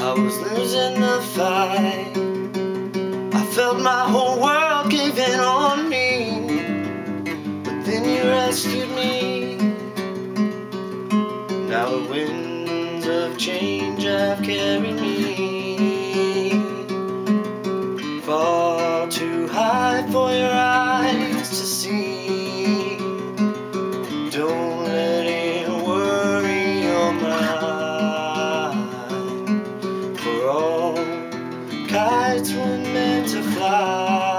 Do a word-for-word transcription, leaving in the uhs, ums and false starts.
I was losing the fight. I felt my whole world giving on me, but then you rescued me. Now the winds of change have carried me far too high for your eyes to see. Don't let it worry your mind, for all kites were meant to fly.